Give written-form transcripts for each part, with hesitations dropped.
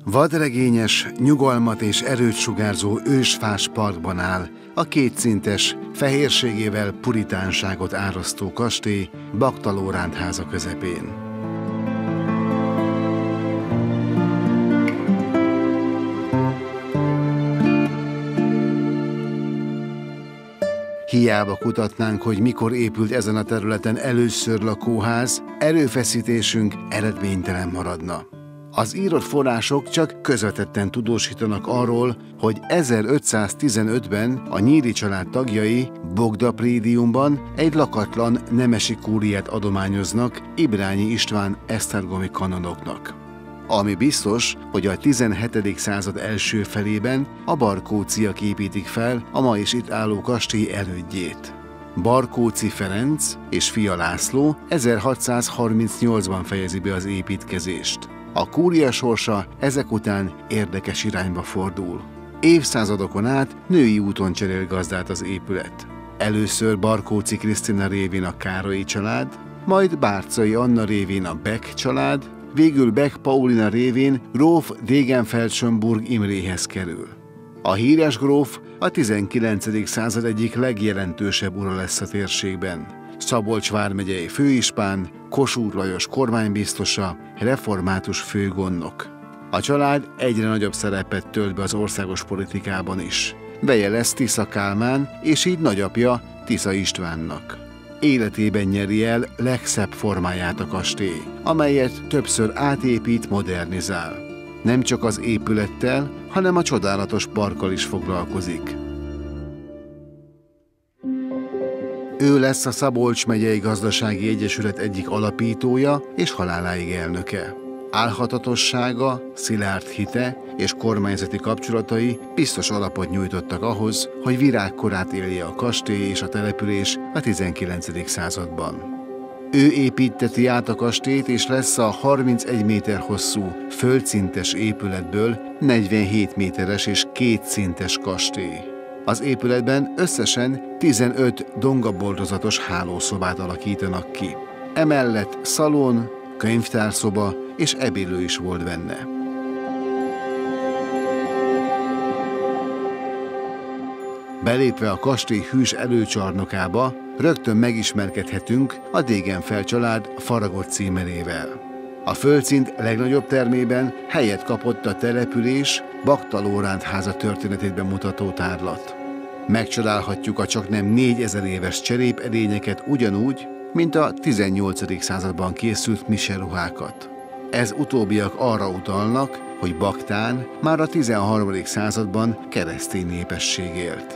Vadregényes, nyugalmat és erőt sugárzó ősfás parkban áll a kétszintes, fehérségével puritánságot árasztó kastély Bakta Lóránt háza közepén. Hiába kutatnánk, hogy mikor épült ezen a területen először lakóház, erőfeszítésünk eredménytelen maradna. Az írott források csak közvetetten tudósítanak arról, hogy 1515-ben a Nyíri család tagjai Bogda prédiumban egy lakatlan nemesi kúriát adományoznak Ibrányi István esztergomi kanonoknak. Ami biztos, hogy a 17. század első felében a Barkócziak építik fel a ma is itt álló kastély elődjét. Barkóczy Ferenc és fia László 1638-ban fejezi be az építkezést. A kúria sorsa ezek után érdekes irányba fordul. Évszázadokon át női úton cserél gazdát az épület. Először Barkóczy Krisztina révén a Károlyi család, majd Bárczai Anna révén a Beck család, végül Beck Paulina révén gróf Degenfeld-Schönburg Imréhez kerül. A híres gróf a 19. század egyik legjelentősebb ura lesz a térségben. Szabolcs vármegyei főispán, Kossuth Lajos kormánybiztosa, református főgondnok. A család egyre nagyobb szerepet tölt be az országos politikában is. Veje lesz Tisza Kálmán, és így nagyapja Tisza Istvánnak. Életében nyeri el legszebb formáját a kastély, amelyet többször átépít, modernizál. Nem csak az épülettel, hanem a csodálatos parkkal is foglalkozik. Ő lesz a Szabolcs megyei gazdasági egyesület egyik alapítója és haláláig elnöke. Álhatatossága, szilárd hite és kormányzati kapcsolatai biztos alapot nyújtottak ahhoz, hogy virágkorát élje a kastély és a település a 19. században. Ő építteti át a kastélyt, és lesz a 31 méter hosszú, földszintes épületből 47 méteres és kétszintes kastély. Az épületben összesen 15 dongaboldozatos hálószobát alakítanak ki. Emellett szalon, könyvtárszoba és ebédlő is volt benne. Belépve a kastély hűs előcsarnokába, rögtön megismerkedhetünk a Degenfeld család faragott címerével. A földszint legnagyobb termében helyet kapott a település Bakta Lóránt háza történetét bemutató tárlat. Megcsodálhatjuk a csaknem 4000 éves cserépedényeket ugyanúgy, mint a 18. században készült miseruhákat. Ez utóbbiak arra utalnak, hogy Baktán már a 13. században keresztény népesség élt.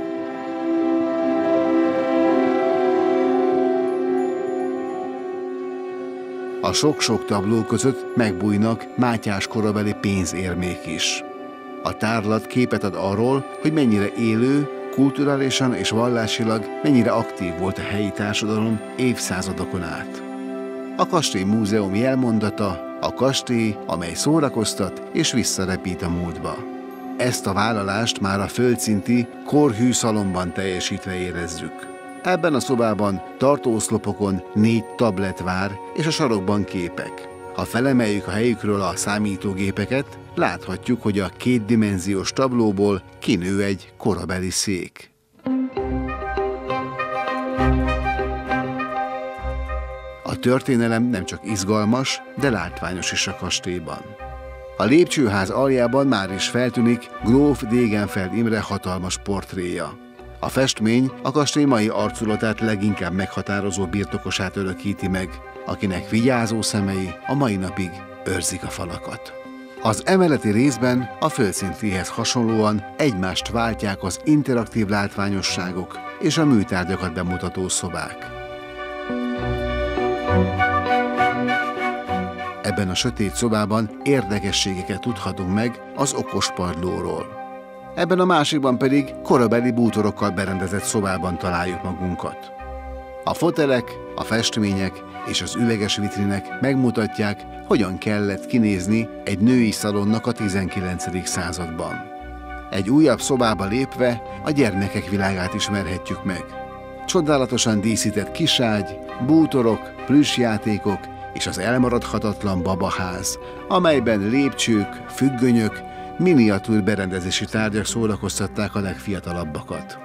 A sok-sok tabló között megbújnak Mátyás korabeli pénzérmék is. A tárlat képet ad arról, hogy mennyire élő, kulturálisan és vallásilag mennyire aktív volt a helyi társadalom évszázadokon át. A kastély múzeum jelmondata a kastély, amely szórakoztat és visszarepít a múltba. Ezt a vállalást már a földszinti korhű szalonban teljesítve érezzük. Ebben a szobában tartóoszlopokon 4 tablet vár, és a sarokban képek. Ha felemeljük a helyükről a számítógépeket, láthatjuk, hogy a kétdimenziós tablóból kinő egy korabeli szék. A történelem nem csak izgalmas, de látványos is a kastélyban. A lépcsőház aljában már is feltűnik gróf Degenfeld Imre hatalmas portréja. A festmény a kastély mai arculatát leginkább meghatározó birtokosát örökíti meg, akinek vigyázó szemei a mai napig őrzik a falakat. Az emeleti részben a földszintihez hasonlóan egymást váltják az interaktív látványosságok és a műtárgyakat bemutató szobák. Ebben a sötét szobában érdekességeket tudhatunk meg az okospadlóról. Ebben a másikban pedig korabeli bútorokkal berendezett szobában találjuk magunkat. A fotelek, a festmények és az üveges vitrinek megmutatják, hogyan kellett kinézni egy női szalonnak a 19. században. Egy újabb szobába lépve a gyermekek világát ismerhetjük meg. Csodálatosan díszített kiságy, bútorok, plüssjátékok és az elmaradhatatlan babaház, amelyben lépcsők, függönyök, miniatúr berendezési tárgyak szórakoztatták a legfiatalabbakat.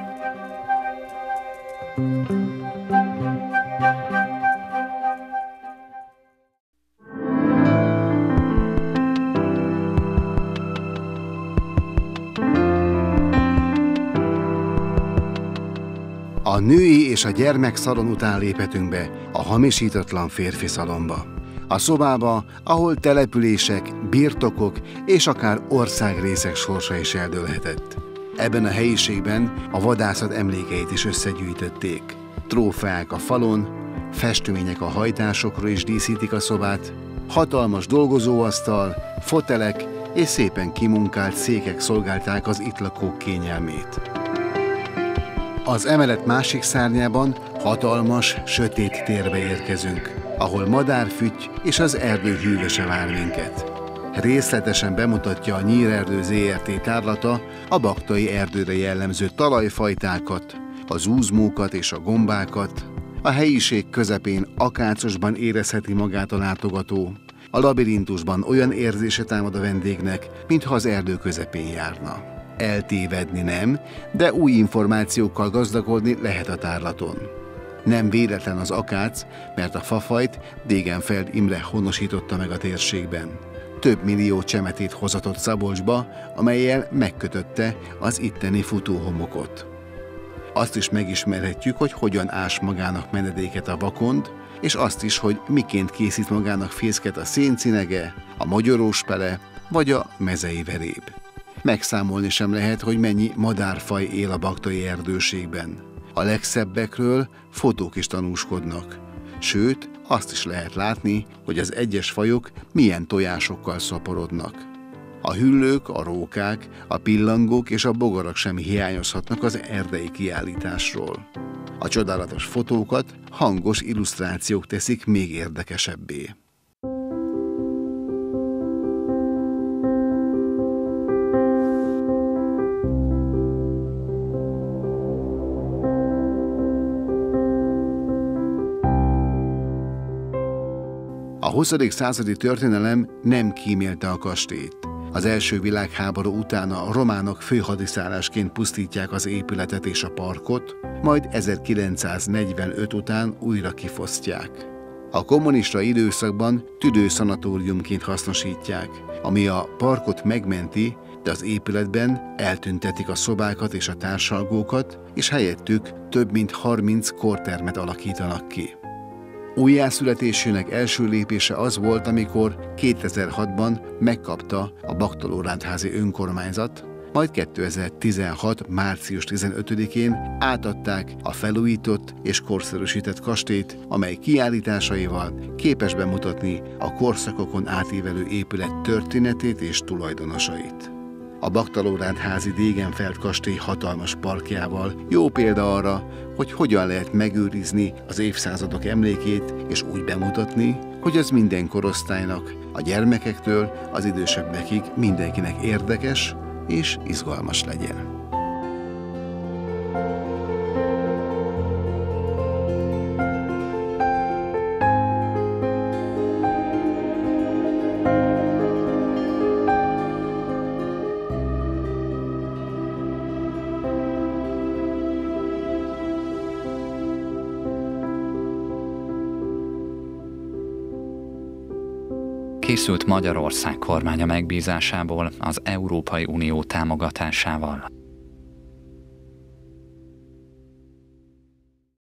A női és a gyermek szalon után léphetünk be a hamisítatlan férfi szalonba. A szobába, ahol települések, birtokok és akár országrészek sorsa is eldőlhetett. Ebben a helyiségben a vadászat emlékeit is összegyűjtötték. Trófeák a falon, festmények a hajtásokról is díszítik a szobát, hatalmas dolgozóasztal, fotelek és szépen kimunkált székek szolgálták az itt lakók kényelmét. Az emelet másik szárnyában hatalmas, sötét térbe érkezünk, ahol madárfütty és az erdő hűvöse vár minket. Részletesen bemutatja a Nyírerdő Zrt. Tárlata a baktai erdőre jellemző talajfajtákat, a zúzmókat és a gombákat. A helyiség közepén akácosban érezheti magát a látogató. A labirintusban olyan érzése támad a vendégnek, mintha az erdő közepén járna. Eltévedni nem, de új információkkal gazdagodni lehet a tárlaton. Nem véletlen az akác, mert a fafajt Degenfeld Imre honosította meg a térségben. Több millió csemetét hozatott Szabolcsba, amellyel megkötötte az itteni futóhomokot. Azt is megismerhetjük, hogy hogyan ás magának menedéket a vakond, és azt is, hogy miként készít magának fészket a széncinege, a mogyoróspele vagy a mezei veréb. Megszámolni sem lehet, hogy mennyi madárfaj él a baktai erdőségben. A legszebbekről fotók is tanúskodnak. Sőt, azt is lehet látni, hogy az egyes fajok milyen tojásokkal szaporodnak. A hüllők, a rókák, a pillangók és a bogarak sem hiányozhatnak az erdei kiállításról. A csodálatos fotókat hangos illusztrációk teszik még érdekesebbé. A 20. századi történelem nem kímélte a kastélyt. Az első világháború után a románok főhadiszállásként pusztítják az épületet és a parkot, majd 1945 után újra kifosztják. A kommunista időszakban tüdőszanatóriumként hasznosítják, ami a parkot megmenti, de az épületben eltüntetik a szobákat és a társalgókat, és helyettük több mint 30 kórtermet alakítanak ki. Újjászületésének első lépése az volt, amikor 2006-ban megkapta a Baktalórándházi önkormányzat, majd 2016. március 15-én átadták a felújított és korszerűsített kastélyt, amely kiállításaival képes bemutatni a korszakokon átívelő épület történetét és tulajdonosait. A Baktalórándházi Degenfeld kastély hatalmas parkjával jó példa arra, hogy hogyan lehet megőrizni az évszázadok emlékét és úgy bemutatni, hogy az minden korosztálynak, a gyermekektől az idősebbekig mindenkinek érdekes és izgalmas legyen. Készült Magyarország kormánya megbízásából az Európai Unió támogatásával.